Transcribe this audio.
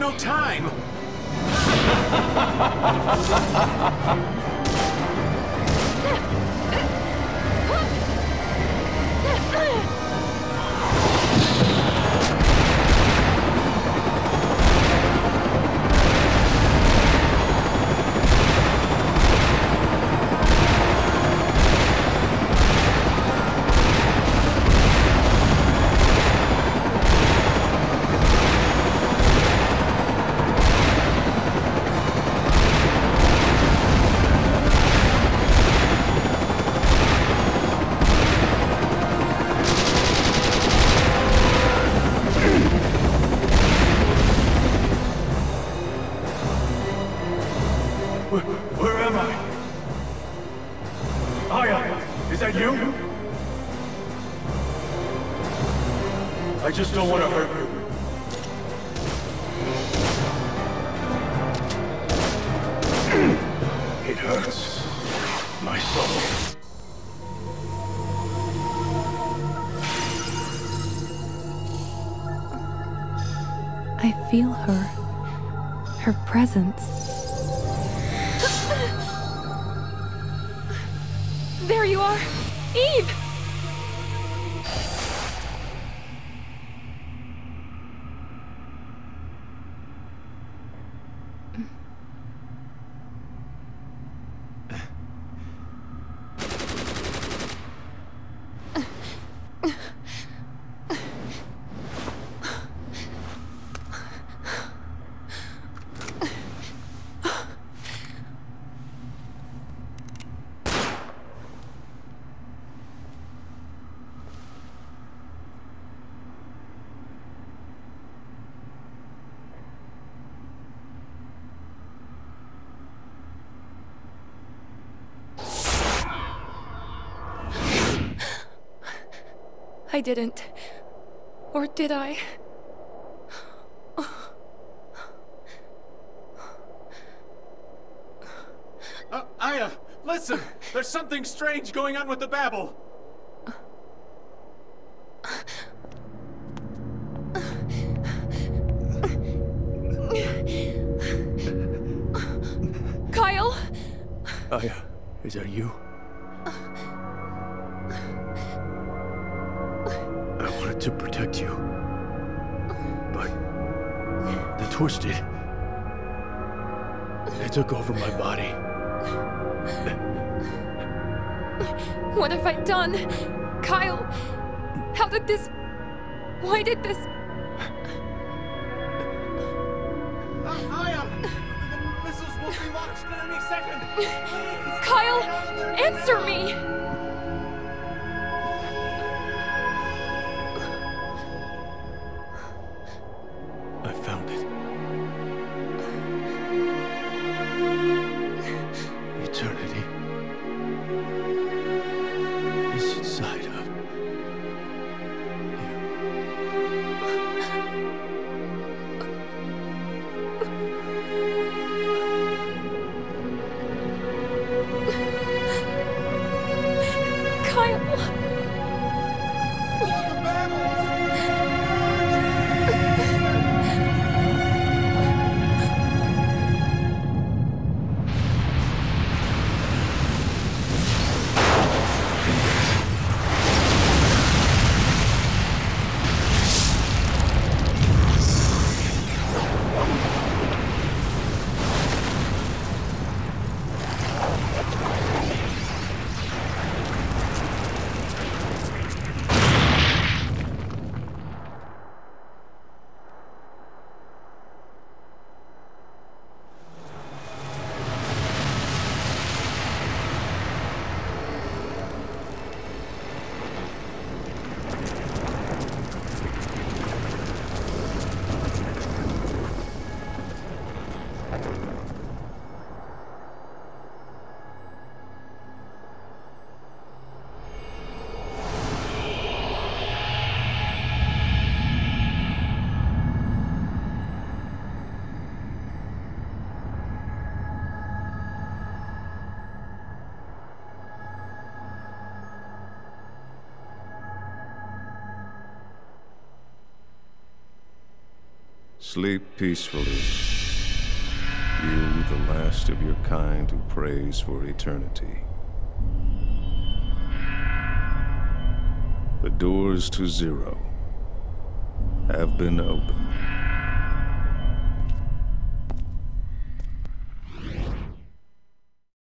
no time! Where am I? Aya, is that you? I just don't want to hurt you. It hurts. My soul. I feel her. Her presence. There you are! Eve! I didn't. Or did I? Aya, listen! There's something strange going on with the babble! Kyle? Aya, is that you? I wanted to protect you, but the twisted, they took over my body. What have I done? Kyle, how did this... Why did this... Aya! The missiles will be launched in any second! Please! Kyle, answer me! I found it. Eternity is inside of you. Sleep peacefully. You, the last of your kind who prays for eternity. The doors to Zero have been opened.